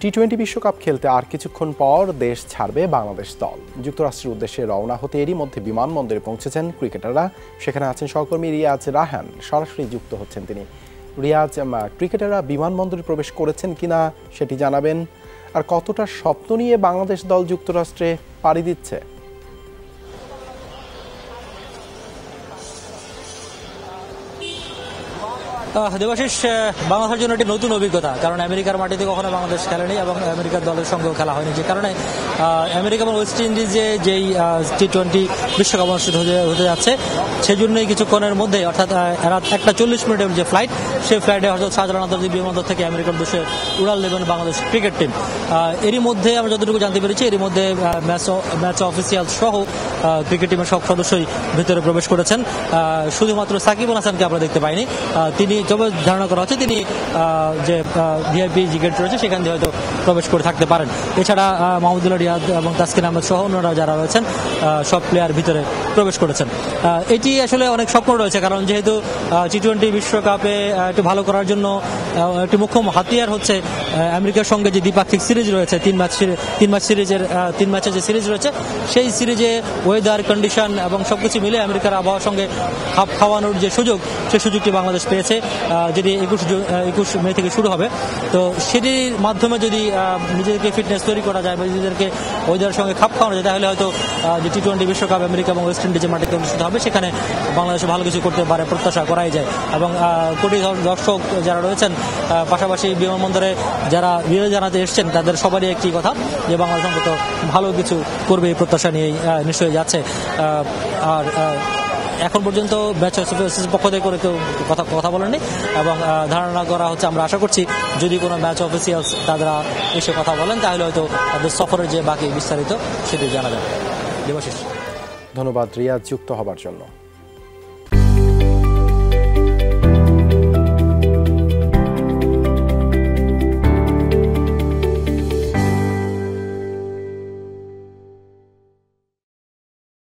টি-20 বিশ্বকাপ খেলতে আর কিছুক্ষণ পর দেশ ছাড়বে বাংলাদেশ দল। যুক্তরাষ্ট্রের উদ্দেশ্যে রওনা হতে এরই মধ্যে বিমানবন্দরে পৌঁছেছেন ক্রিকেটাররা। সেখানে আছেন সহকর্মী রিয়াজ রাহান, সরাসরি যুক্ত হচ্ছেন তিনি। রিয়াজ, ক্রিকেটাররা বিমানবন্দরে প্রবেশ করেছেন কিনা সেটি জানাবেন, আর কতটা স্বপ্ন নিয়ে বাংলাদেশ দল যুক্তরাষ্ট্রে পাড়ি দিচ্ছে? দেবাশিস, বাংলাদেশের জন্য একটি নতুন অভিজ্ঞতা, কারণ আমেরিকার মাটিতে কখনো বাংলাদেশ খেলেনি এবং আমেরিকার দলের সঙ্গেও খেলা হয়নি, যে কারণে আমেরিকা এবং ওয়েস্ট ইন্ডিজে যেই টি-20 বিশ্বকাপ অনুষ্ঠিত হতে যাচ্ছে সেজন্যই কিছুক্ষণের মধ্যে, অর্থাৎ রাত 1:40 যে ফ্লাইট, সেই ফ্লাইটে হয়তো শাহজালাল আন্তর্জাতিক বিমানবন্দর থেকে আমেরিকার দেশে উড়াল দেবেন বাংলাদেশ ক্রিকেট টিম। এরই মধ্যে আমরা যতটুকু জানতে পেরেছি, এরই মধ্যে ম্যাচ অফিসিয়াল সহ ক্রিকেট টিমের সব সদস্যই ভিতরে প্রবেশ করেছেন। শুধুমাত্র সাকিব আল হাসানকে আমরা দেখতে পাইনি। তিনি তবে ধারণা করা হচ্ছে তিনি যে ভিআইপি যে গেট রয়েছে সেখান দিয়ে হয়তো প্রবেশ করে থাকতে পারেন। এছাড়া মাহমুদুল্লাহ রিয়াদ এবং তাসকিন আহমেদ সহ অন্যরা যারা রয়েছেন সব প্লেয়ার ভিতরে প্রবেশ করেছেন। এটি আসলে অনেক স্বপ্ন রয়েছে, কারণ যেহেতু টি-20 বিশ্বকাপে একটু ভালো করার জন্য একটি মুখ্য হাতিয়ার হচ্ছে আমেরিকার সঙ্গে যে দ্বিপাক্ষিক সিরিজ রয়েছে, তিন ম্যাচের যে সিরিজ রয়েছে, সেই সিরিজে ওয়েদার কন্ডিশন এবং সবকিছু মিলে আমেরিকার আবহাওয়ার সঙ্গে খাপ খাওয়ানোর যে সুযোগ, সেই সুযোগটি বাংলাদেশ পেয়েছে, যেটি 21 মে থেকে শুরু হবে। তো সেটির মাধ্যমে যদি নিজেদেরকে ফিটনেস তৈরি করা যায় বা নিজেদেরকে ওয়েদারের সঙ্গে খাপ খাওয়ানো যায়, তাহলে হয়তো যে টি-20 বিশ্বকাপ আমেরিকা এবং ওয়েস্ট ইন্ডিজের মাটিতে অনুষ্ঠিত হবে সেখানে বাংলাদেশ ভালো কিছু করতে পারে প্রত্যাশা করাই যায়। এবং কোটি দর্শক যারা রয়েছেন, পাশাপাশি বিমানবন্দরে যারা বিরোধী জানাতে এসছেন, তাদের সবারই একটি কথা যে বাংলাদেশ অন্তত ভালো কিছু করবে, এই প্রত্যাশা নিয়েই নিশ্চয়ই যাচ্ছে। আর এখন পর্যন্ত ম্যাচ অফিসের পক্ষ থেকে কেউ কথা বলেনি এবং ধারণা করা হচ্ছে, আমরা আশা করছি যদি কোনো ম্যাচ অফিসিয়ালস তারা এসে কথা বলেন, তাহলে হয়তো তাদের সফরের যে বাকি বিস্তারিত সেটি জানা যাবে। দেবাশিস, ধন্যবাদ রিয়াজ যুক্ত হবার জন্য।